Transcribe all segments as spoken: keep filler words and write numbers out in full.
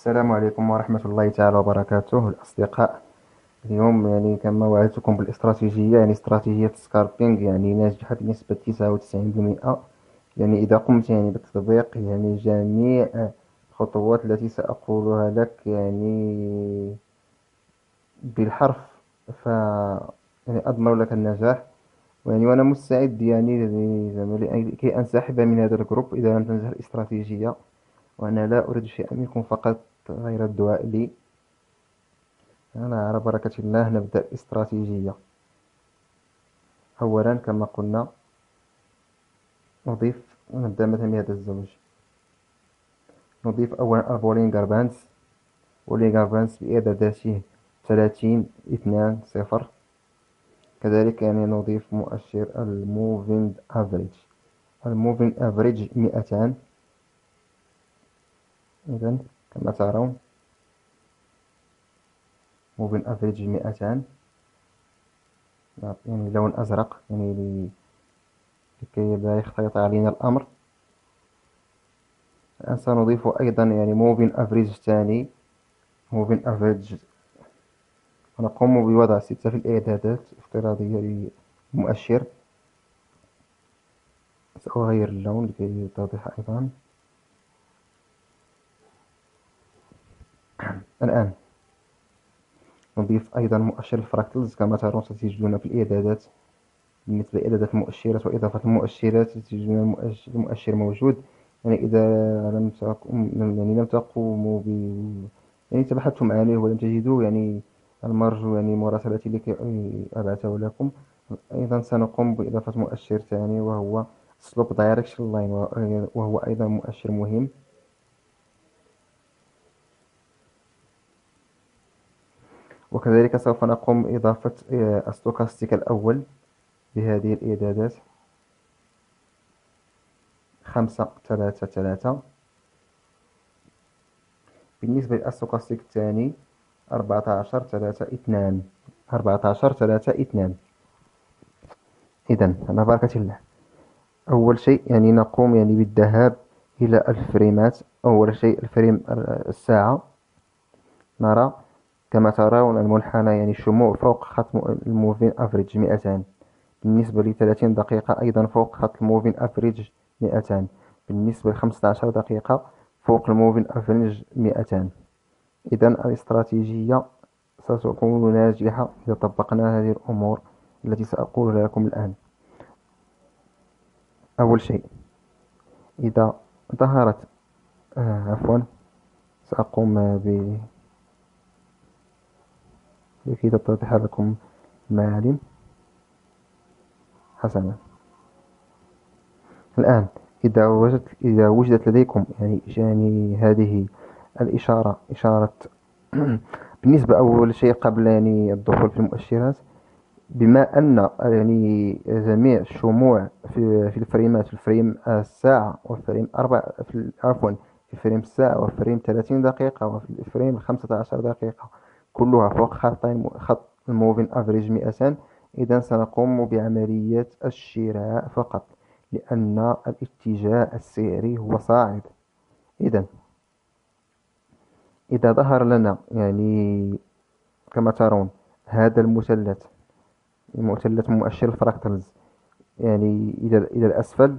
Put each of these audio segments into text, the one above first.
السلام عليكم ورحمة الله تعالى وبركاته الأصدقاء. اليوم يعني كما وعدتكم بالاستراتيجية، يعني استراتيجية سكاربينج يعني ناجحة بنسبة تسعة وتسعين بالمئة. يعني إذا قمت يعني بتطبيق يعني جميع الخطوات التي سأقولها لك يعني بالحرف، ف يعني أضمن لك النجاح. يعني وأنا مستعد يعني ل- كي أنسحب من هذا الجروب إذا لم تنجح الاستراتيجية، وأنا لا أريد شيئا منكم فقط غير الدعاء لي. أنا على بركة الله نبدأ الاستراتيجية. أولا كما قلنا نضيف، نبدأ مثلا بهذا الزوج. نضيف أولا البولينغر بانس، بولينغر بانس بإعداداته ثلاثين اثنان صفر. كذلك يعني نضيف مؤشر الموفينج افريج، الموفينج افريج مئتان. إذا كما ترون موفينج افريج مئتان، يعني لون أزرق يعني لكي لا يختلط علينا الأمر. الآن سنضيف أيضا يعني موفين أفريج ثاني، موفين أفريج. ونقوم بوضع ستة في الإعدادات افتراضية للمؤشر. سأغير اللون لكي يتضح أيضا. الآن نضيف أيضا مؤشر الفراكتلز. كما ترون ستجدون في الإعدادات بالنسبة لإعدادات المؤشرات وإضافة المؤشرات تجدون المؤشر موجود. يعني إذا لم تقوم يعني لم تقوموا ب يعني تبحثتم عنه ولم تجدوه، يعني المرجو يعني مراسلتي لكي أبعثه لكم. أيضا سنقوم بإضافة مؤشر ثاني وهو Slope Direction Line، وهو أيضا مؤشر مهم. وكذلك سوف نقوم بإضافة الستوكاستيك الأول بهذه الإعدادات خمسة ثلاثة ثلاثة. بالنسبة للستوكاستيك الثاني أربعة عشر ثلاثة اثنان، أربعة عشر ثلاثة اثنان. إذا على بركة الله، أول شيء يعني نقوم يعني بالذهاب إلى الفريمات. أول شيء الفريم الساعة. نرى كما ترون المنحنى يعني الشموع فوق خط الموفين أفريج مئتان. بالنسبة لثلاثين دقيقة أيضا فوق خط الموفين أفريج مئتان. بالنسبة لخمسة عشر دقيقة فوق الموفين أفريج مئتان. إذا الاستراتيجية ستكون ناجحة إذا طبقنا هذه الأمور التي سأقولها لكم الآن. أول شيء إذا ظهرت آه عفوا سأقوم ب لكي تتضح لكم المعالم. حسنا، الآن إذا وجدت إذا وجدت لديكم يعني يعني هذه الإشارة، إشارة بالنسبة أول شيء قبل يعني الدخول في المؤشرات، بما أن يعني جميع الشموع في في الفريمات، في الفريم الساعة والفريم أربع في عفوا في فريم الساعة وفريم ثلاثين دقيقة وفي الفريم خمسة عشر دقيقة كلها فوق خطين خط الموفين أفريج مئتان. إذا سنقوم بعملية الشراء فقط، لأن الاتجاه السعري هو صاعد. إذا إذا ظهر لنا يعني كما ترون هذا المثلث، مثلث مؤشر الفراكتالز يعني إلى إلى الأسفل،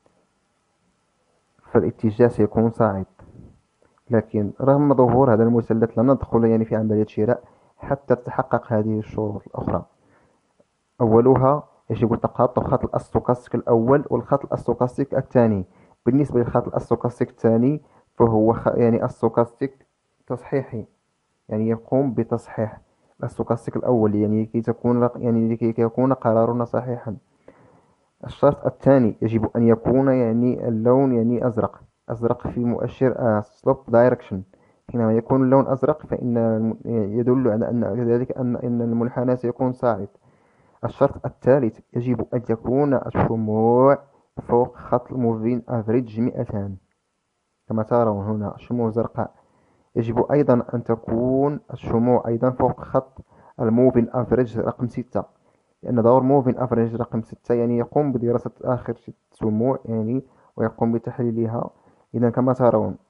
فالاتجاه سيكون صاعد. لكن رغم ظهور هذا المثلث لن ندخل يعني في عملية شراء حتى تتحقق هذه الشروط الأخرى. أولها يجب تخطي خط الأستوكاستيك الأول والخط الأستوكاستيك الثاني. بالنسبة للخط الأستوكاستيك الثاني فهو خ... يعني أستوكاستيك تصحيحي، يعني يقوم بتصحيح الأستوكاستيك الأول يعني لكي تكون يعني لكي يكون قرارنا صحيحا. الشرط الثاني يجب أن يكون يعني اللون يعني أزرق، أزرق في مؤشر سلوب دايركشن. حينما يكون اللون أزرق فإن يدل على أن ذلك أن أن المنحنى سيكون صاعد. الشرط الثالث يجب أن تكون الشموع فوق خط الموفين أفريج مئتان. كما ترون هنا شموع زرقاء. يجب أيضا أن تكون الشموع أيضا فوق خط الموفين أفريج رقم ستة، لأن دور موفين أفريج رقم ستة يعني يقوم بدراسة آخر ست شموع يعني ويقوم بتحليلها. إذا كما ترون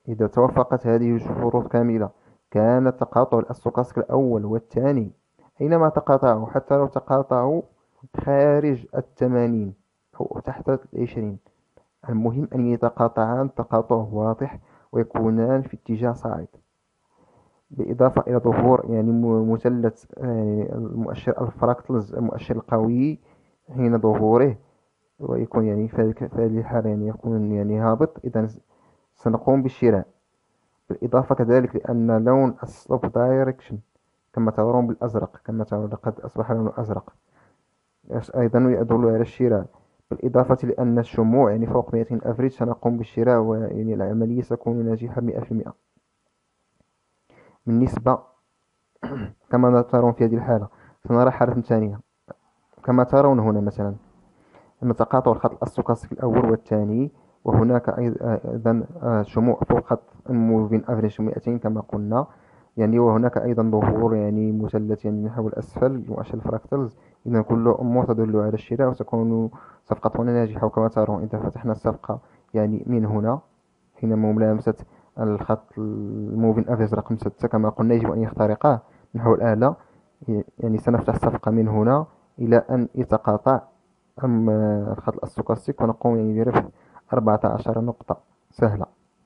إذا توافقت هذه الشروط كاملة كان التقاطع الأستوكاستيك الأول والثاني أينما تقاطعوا، حتى لو تقاطعوا خارج الثمانين أو تحت العشرين، المهم أن يتقاطعان تقاطع واضح ويكونان في اتجاه صاعد، بالإضافة إلى ظهور يعني مثلث يعني المؤشر الفراكتلز، المؤشر القوي حين ظهوره، ويكون يعني في هذه الحالة يعني يكون يعني هابط. إذا سنقوم بالشراء. بالإضافة كذلك لأن لون السلوب دايركشن كما ترون بالأزرق، كما ترون قد أصبح لونه أزرق، أيضا يدل على الشراء. بالإضافة لأن الشموع يعني فوق مئتين أفريج سنقوم بالشراء، ويعني العملية ستكون ناجحة مئة في المئة. بالنسبة كما ترون في هذه الحالة سنرى حالة ثانية كما ترون هنا، مثلا أن تقاطع الخط الأستوكاستيك الأول والثاني، وهناك أيضا شموع فوق خط الموفين أفريج مئتين كما قلنا، يعني وهناك أيضا ظهور يعني مثلث يعني نحو الأسفل مؤشر الفراكتلز. إذا كل أمور تدل على الشراء وتكون صفقتنا ناجحة. وكما ترون إذا فتحنا الصفقة يعني من هنا حين ملامسة الخط الموفين أفريج رقم ستة كما قلنا يجب أن يخترقه نحو الأعلى، يعني سنفتح الصفقة من هنا إلى أن يتقاطع أم الخط الأستوكاستيك ونقوم يعني بربح أربعة عشر نقطة سهلة.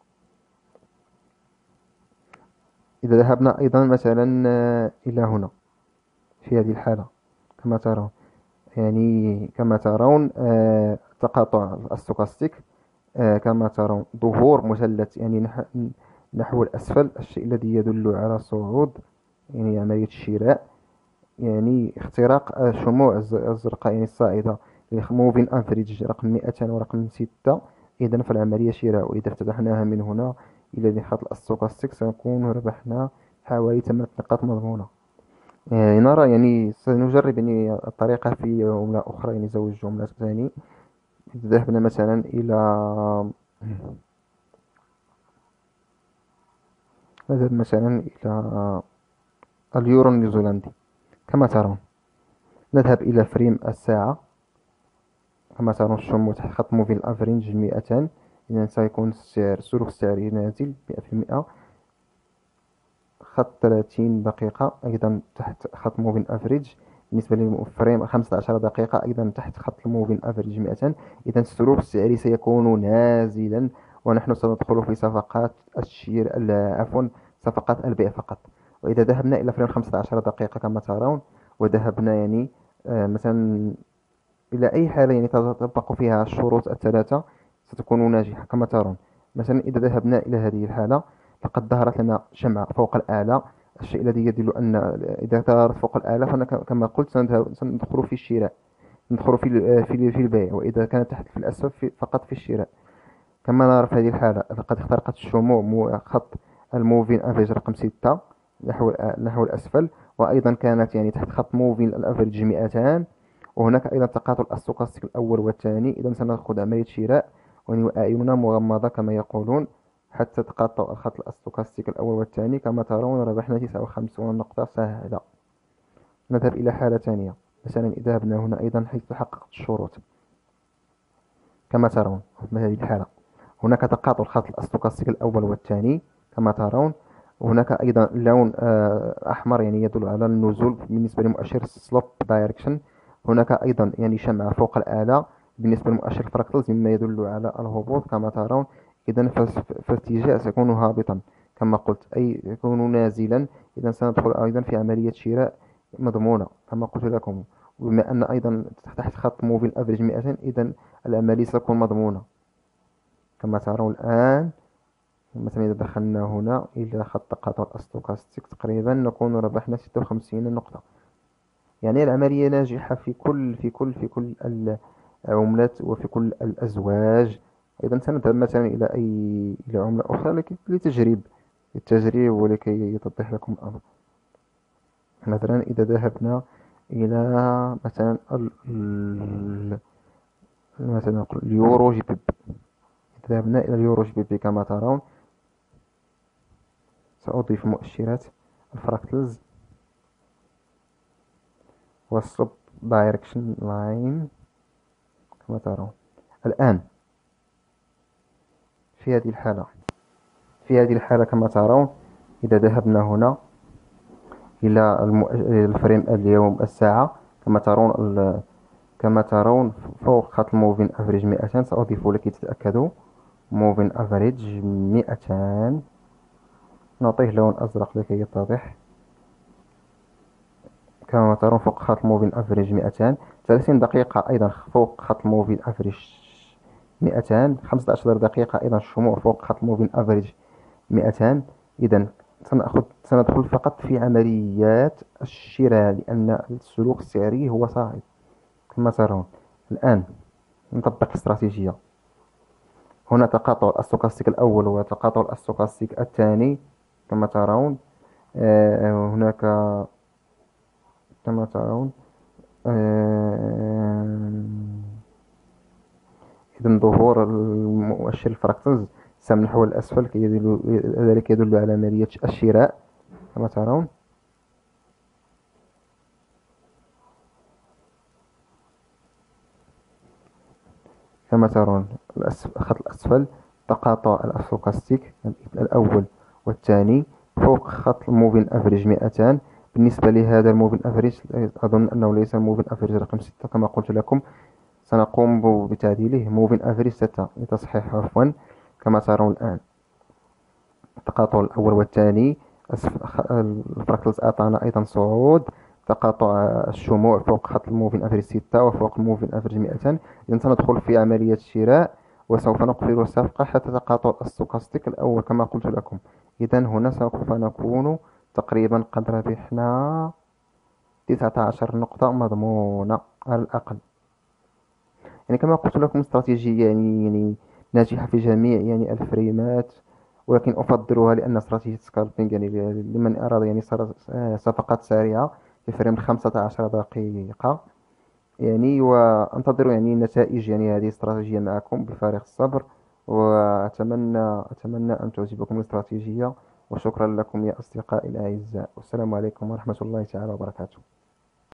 إذا ذهبنا أيضا مثلا إلى هنا في هذه الحالة كما ترون، يعني كما ترون آه، تقاطع الأستوكاستيك آه، كما ترون ظهور مثلث يعني نحو الأسفل، الشيء الذي يدل على صعود يعني عملية الشراء، يعني اختراق الشموع الزرقاء يعني الصاعدة موفين افريج رقم مئتين ورقم ستة. إذا فالعملية شراء، وإذا افتتحناها من هنا إلى خط الأستوكاستيك سنكون ربحنا حوالي ثمانية نقاط مضمونة. يعني نرى يعني سنجرب يعني الطريقة في عملة أخرى، يعني زوج جملات ثاني. إذا ذهبنا مثلا إلى نذهب مثلا إلى اليورو النيوزيلندي كما ترون، نذهب إلى فريم الساعة كما ترون الشموع تحت خط موفين افريج مئتين. إذا سيكون السعر السلوك السعري نازل مئة في المئة. خط ثلاثين دقيقة أيضا تحت خط موفين افريج، بالنسبة للفريم خمسة عشر دقيقة أيضا تحت خط الموفين افريج مئتين. إذا السلوك السعري سيكون نازلا، ونحن سندخل في صفقات الشير عفوا صفقات البيع فقط. وإذا ذهبنا إلى فريم خمسة عشر دقيقة كما ترون، وذهبنا يعني آه مثلا إلى أي حالة يعني تطبق فيها الشروط الثلاثة ستكون ناجحة كما ترون. مثلا إذا ذهبنا إلى هذه الحالة لقد ظهرت لنا شمعة فوق الأعلى، الشيء الذي يدل أن إذا ظهرت فوق الأعلى فأنا كما قلت سندخل في الشراء، ندخل في في في البيع. وإذا كانت تحت في الأسفل فقط في الشراء. كما نرى في هذه الحالة لقد اخترقت الشموع خط الموفين افريج رقم ستة نحو نحو الأسفل، وأيضا كانت يعني تحت خط موفين الافريج مئتين، وهناك أيضا تقاطع الأستوكاستيك الأول والثاني. إذا سنأخذ عملية شراء وأعيننا مغمضة كما يقولون حتى تقاطع الخط الأستوكاستيك الأول والثاني. كما ترون ربحنا تسعة وخمسين نقطة سهلة. نذهب إلى حالة ثانية، مثلا إذا ذهبنا هنا أيضا حيث تحققت الشروط كما ترون في هذه الحالة هناك تقاطع الخط الأستوكاستيك الأول والثاني كما ترون. وهناك أيضا لون أحمر يعني يدل على النزول بالنسبة لمؤشر سلوب دايركشن. هناك أيضا يعني شمعة فوق الأعلى بالنسبة لمؤشر الفراكتلز مما يدل على الهبوط كما ترون. إذا فالاتجاه سيكون هابطا كما قلت، أي يكون نازلا. إذا سندخل أيضا في عملية شراء مضمونة كما قلت لكم، وبما أن أيضا تحت خط موفين أفريج مئتين إذا العملية ستكون مضمونة كما ترون الآن. مثلا إذا دخلنا هنا إلى خط تقاطع الأستوكاستيك تقريبا نكون ربحنا ستة وخمسين نقطة. يعني العملية ناجحة في كل في كل في كل العملات وفي كل الأزواج. إذا سنذهب مثلا إلى أي إلى عملة أخرى لكي لتجريب للتجريب ولكي يتضح لكم الأمر. مثلا إذا ذهبنا إلى مثلا ال مثلا نقول اليورو جي بي بي. إذا ذهبنا إلى اليورو جي بي بي كما ترون سأضيف مؤشرات الفراكتلز والسلوب دايركشن لاين كما ترون. الآن في هذه الحالة في هذه الحالة كما ترون، إذا ذهبنا هنا إلى الم- الفريم اليوم الساعة، كما ترون ال- كما ترون فوق خط الموفين افريج مئتين. سأضيف لكي تتأكدوا موفين افريج مئتين، نعطيه لون أزرق لكي يتضح. كما ترون فوق خط الموفين افريج مئتين. ثلاثين دقيقة أيضا فوق خط الموفين افريج مئتين. خمسة عشر دقيقة أيضا شموع فوق خط الموفين افريج مئتين. إذا سنأخذ سندخل فقط في عمليات الشراء، لأن السلوك السعري هو صاعد كما ترون. الآن نطبق استراتيجية. هنا تقاطع الستوكاستيك الأول وتقاطع الستوكاستيك الثاني كما ترون. آه، هناك كما ترون آه، إذن ظهور المؤشر الفراكتلز سهم نحو الأسفل، كي يدل ذلك يدل على عملية الشراء كما ترون. كما ترون الخط الأسفل تقاطع الستوكاستيك الأول والثاني فوق خط الموفين افريج مئتين. بالنسبة لهذا الموفين افريج أظن أنه ليس الموفين افريج رقم ستة كما قلت لكم، سنقوم بتعديله موفين افريج ستة لتصحيح عفوا. كما ترون الآن التقاطع الأول والثاني، الفراكتلز أعطانا أيضا صعود. تقاطع الشموع فوق خط الموفين افريج ستة وفوق الموفين افريج مئتين. إذن سندخل في عملية شراء وسوف نقفل الصفقة حتى تقاطع الستوكاستيك الأول كما قلت لكم. إذا هنا سوف نكون تقريبا قد ربحنا تسعة عشر نقطة مضمونة على الأقل. يعني كما قلت لكم استراتيجية يعني يعني ناجحة في جميع يعني الفريمات، ولكن أفضلها لأن استراتيجية سكالبينج يعني لمن أراد يعني صفقات سريعة في فريم خمسة عشر دقيقة يعني. وأنتظر يعني نتائج يعني هذه الاستراتيجية معكم بفارغ الصبر، وأتمنى أتمنى أن تعجبكم الاستراتيجية. وشكرا لكم يا أصدقائي الأعزاء، والسلام عليكم ورحمة الله تعالى وبركاته.